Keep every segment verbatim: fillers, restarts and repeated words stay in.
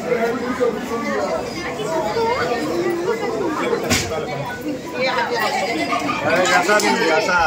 ऐसा नहीं ऐसा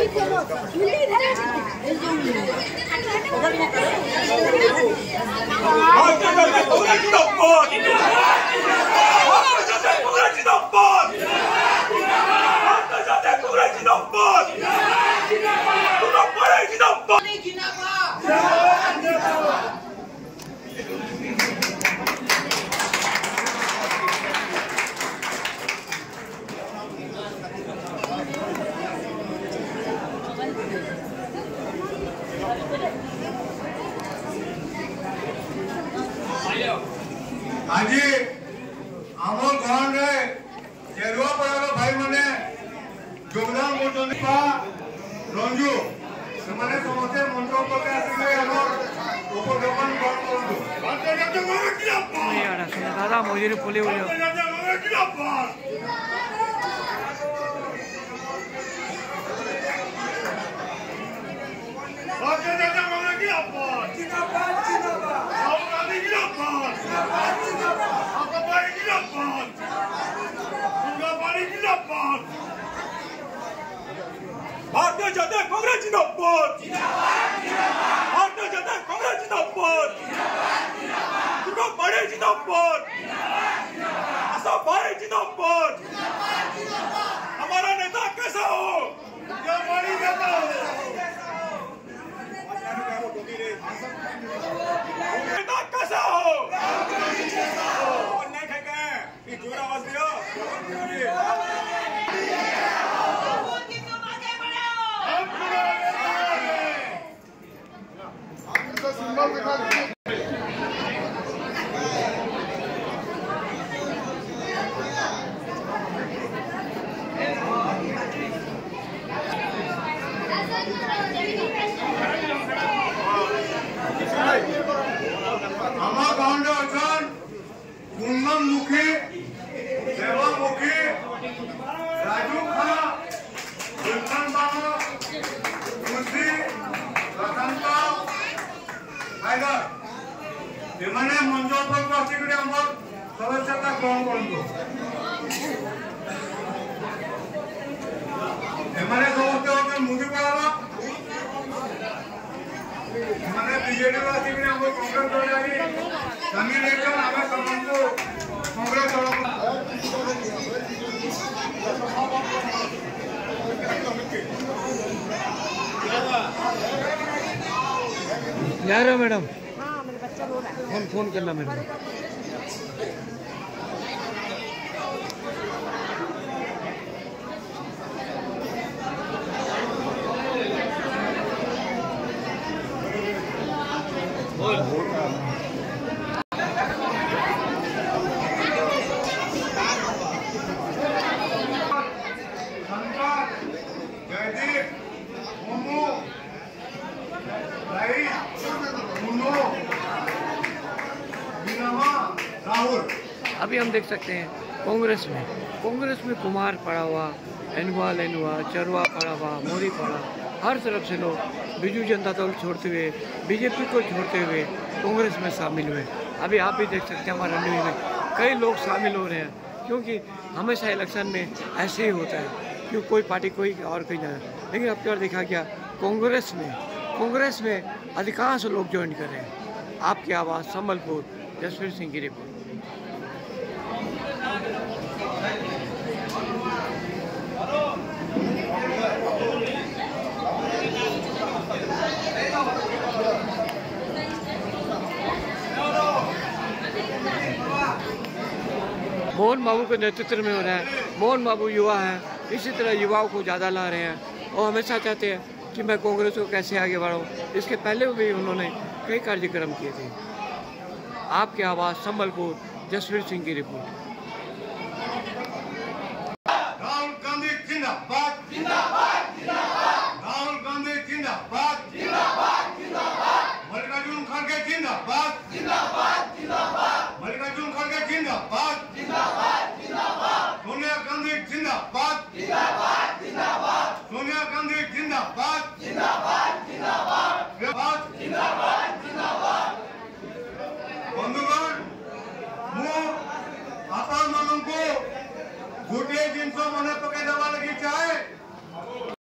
आज आम घर चेरुआ पड़ार भाई मैंने योगदान रंजू से समस्ते मंत्र पके उपस्थापन दादा मजूरी पुली भारतीय जनता कांग्रेस जिंदाबाद भारतीय जनता कांग्रेस जिंदाबाद दुर्गा पाड़े जिंदाबाद आशा भाई जिंदाबाद हमारा नेता कैसा हो क्या बड़ी नेता हो नेता कैसा हो नहीं थे जोर आवाज दियो मुखी देवा मुखी राजू खा गुलशन बाबा खुशी रतन हैदर एमाने मंच पर आसिक सदस्यता ग्रहण करूँ एमाने समस्ते होते मुदी पड़ा एमाने बीजेडी आसिक कांग्रेस दल सामिल होकर आम समस्त कांग्रेस जा रहे हो मैडम? हाँ मेरे बच्चा रो रहा है। फोन फोन करना मैडम। अभी हम देख सकते हैं कांग्रेस में कांग्रेस में कुमार पड़ा हुआ, एनुआ लेनुआ, चरवा पड़ा हुआ, मोदी पड़ा, हर तरफ से लोग बीजू जनता दल छोड़ते हुए बीजेपी को छोड़ते हुए कांग्रेस में शामिल हुए। अभी आप भी देख सकते हैं हमारे न्यूज़ में कई लोग शामिल हो रहे हैं, क्योंकि हमेशा इलेक्शन में ऐसे ही होता है क्यों कोई पार्टी कोई और कोई नहीं। लेकिन अब क्या देखा गया कांग्रेस में कांग्रेस में अधिकांश लोग ज्वाइन कर रहे हैं। आपकी आवाज़ संबलपुर, जसवीर सिंह की रिपोर्ट। मोहन बाबू के नेतृत्व में हो रहा है। मोहन बाबू युवा हैं, इसी तरह युवाओं को ज़्यादा ला रहे हैं और हमेशा चाहते हैं कि मैं कांग्रेस को कैसे आगे बढ़ाऊँ। इसके पहले भी उन्होंने कई कार्यक्रम किए थे। आपकी आवाज़ संबलपुर, जसवीर सिंह की रिपोर्ट। राहुल गांधी जिंदाबाद जिंदाबाद जिंदाबाद राहुल गांधी जिंदाबाद जिंदाबाद जिंदाबाद मल्लिकार्जुन खड़गे जिंदाबाद जिंदाबाद जिंदाबाद मल्लिकार्जुन खड़गे जिंदाबाद जिंदाबाद जिंदाबाद सोनिया गांधी जिंदाबाद जिंदाबाद जिंदाबाद सोनिया गांधी जिंदाबाद जिंदाबाद जिंदाबाद जिंदाबाद जिंदाबाद बंधुगण जिनस मन